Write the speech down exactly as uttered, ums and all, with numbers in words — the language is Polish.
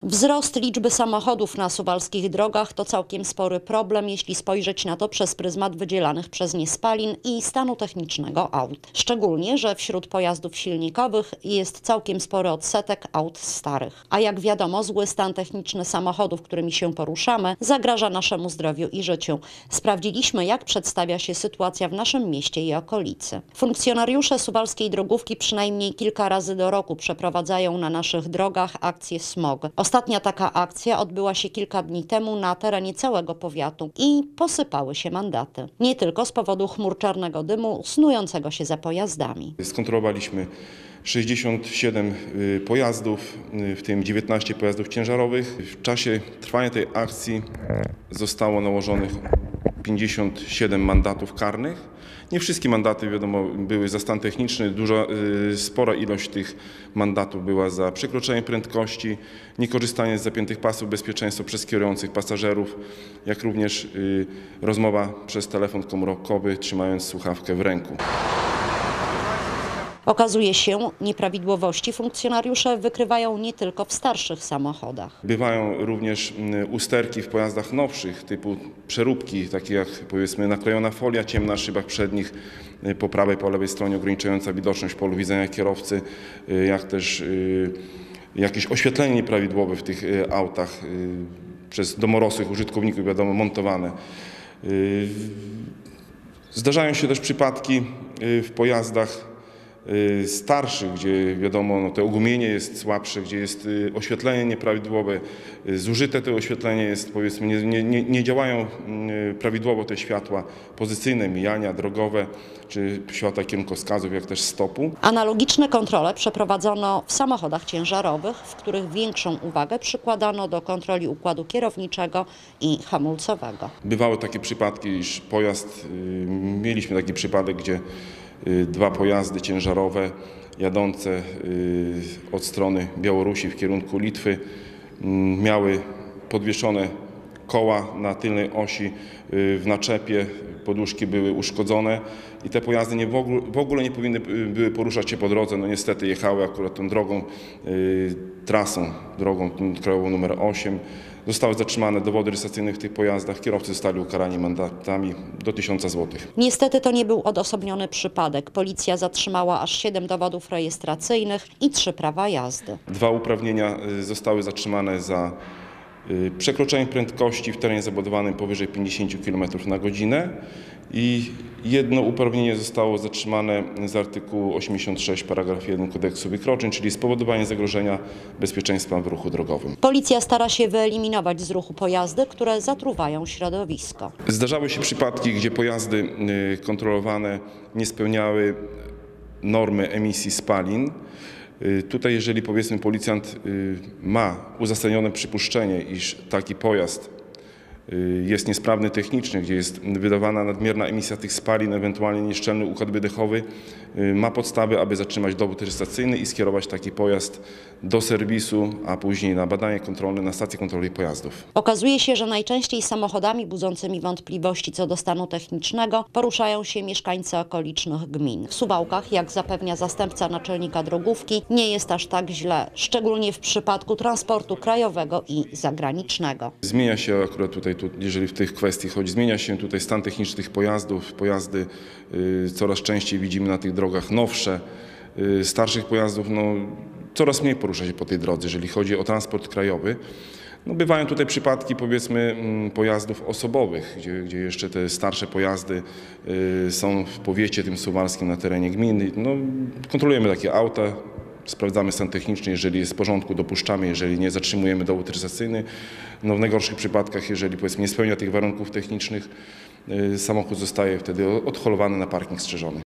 Wzrost liczby samochodów na suwalskich drogach to całkiem spory problem, jeśli spojrzeć na to przez pryzmat wydzielanych przez nie spalin i stanu technicznego aut. Szczególnie, że wśród pojazdów silnikowych jest całkiem spory odsetek aut starych. A jak wiadomo, zły stan techniczny samochodów, którymi się poruszamy, zagraża naszemu zdrowiu i życiu. Sprawdziliśmy, jak przedstawia się sytuacja w naszym mieście i okolicy. Funkcjonariusze suwalskiej drogówki przynajmniej kilka razy do roku przeprowadzają na naszych drogach akcję smog. Ostatnia taka akcja odbyła się kilka dni temu na terenie całego powiatu i posypały się mandaty. Nie tylko z powodu chmur czarnego dymu snującego się za pojazdami. Skontrolowaliśmy sześćdziesiąt siedem pojazdów, w tym dziewiętnaście pojazdów ciężarowych. W czasie trwania tej akcji zostało nałożonych pięćdziesiąt siedem mandatów karnych. Nie wszystkie mandaty, wiadomo, były za stan techniczny. Duża, spora ilość tych mandatów była za przekroczenie prędkości, niekorzystanie z zapiętych pasów bezpieczeństwa przez kierujących pasażerów, jak również rozmowa przez telefon komórkowy, trzymając słuchawkę w ręku. Okazuje się, nieprawidłowości funkcjonariusze wykrywają nie tylko w starszych samochodach. Bywają również usterki w pojazdach nowszych, typu przeróbki, takie jak powiedzmy naklejona folia ciemna na szybach przednich, po prawej, po lewej stronie ograniczająca widoczność polu widzenia kierowcy, jak też jakieś oświetlenie nieprawidłowe w tych autach przez domorosłych użytkowników, wiadomo, montowane. Zdarzają się też przypadki w pojazdach starszych, gdzie wiadomo, no, to ogumienie jest słabsze, gdzie jest oświetlenie nieprawidłowe, zużyte to oświetlenie jest, powiedzmy, nie, nie, nie działają prawidłowo te światła pozycyjne, mijania drogowe, czy światła kierunkowskazów, jak też stopu. Analogiczne kontrole przeprowadzono w samochodach ciężarowych, w których większą uwagę przykładano do kontroli układu kierowniczego i hamulcowego. Bywały takie przypadki, iż pojazd, mieliśmy taki przypadek, gdzie dwa pojazdy ciężarowe jadące od strony Białorusi w kierunku Litwy miały podwieszone koła na tylnej osi w naczepie, poduszki były uszkodzone i te pojazdy nie w, ogóle, w ogóle nie powinny były poruszać się po drodze. No niestety jechały akurat tą drogą, trasą, drogą krajową numer osiem. Zostały zatrzymane dowody rejestracyjne w tych pojazdach. Kierowcy zostali ukarani mandatami do tysiąca złotych. Niestety to nie był odosobniony przypadek. Policja zatrzymała aż siedem dowodów rejestracyjnych i trzy prawa jazdy. Dwa uprawnienia zostały zatrzymane za przekroczenie prędkości w terenie zabudowanym powyżej pięćdziesiąt kilometrów na godzinę i jedno uprawnienie zostało zatrzymane z artykułu osiemdziesiąt sześć paragraf jeden kodeksu wykroczeń, czyli spowodowanie zagrożenia bezpieczeństwa w ruchu drogowym. Policja stara się wyeliminować z ruchu pojazdy, które zatruwają środowisko. Zdarzały się przypadki, gdzie pojazdy kontrolowane nie spełniały normy emisji spalin. Tutaj, jeżeli powiedzmy policjant ma uzasadnione przypuszczenie, iż taki pojazd jest niesprawny technicznie, gdzie jest wydawana nadmierna emisja tych spalin, ewentualnie nieszczelny układ wydechowy, ma podstawy, aby zatrzymać dowód rejestracyjny i skierować taki pojazd do serwisu, a później na badanie kontrolne na stację kontroli pojazdów. Okazuje się, że najczęściej samochodami budzącymi wątpliwości co do stanu technicznego poruszają się mieszkańcy okolicznych gmin. W Suwałkach, jak zapewnia zastępca naczelnika drogówki, nie jest aż tak źle, szczególnie w przypadku transportu krajowego i zagranicznego. Zmienia się akurat tutaj, jeżeli w tych kwestii chodzi, zmienia się tutaj stan techniczny tych pojazdów. Pojazdy y, coraz częściej widzimy na tych drogach nowsze, y, starszych pojazdów no, coraz mniej porusza się po tej drodze, jeżeli chodzi o transport krajowy. No, bywają tutaj przypadki, powiedzmy, pojazdów osobowych, gdzie, gdzie jeszcze te starsze pojazdy y, są w powiecie tym suwalskim na terenie gminy. No, kontrolujemy takie auta. Sprawdzamy stan techniczny, jeżeli jest w porządku, dopuszczamy, jeżeli nie, zatrzymujemy dowód rejestracyjny. No, w najgorszych przypadkach, jeżeli powiedzmy nie spełnia tych warunków technicznych, samochód zostaje wtedy odholowany na parking strzeżony.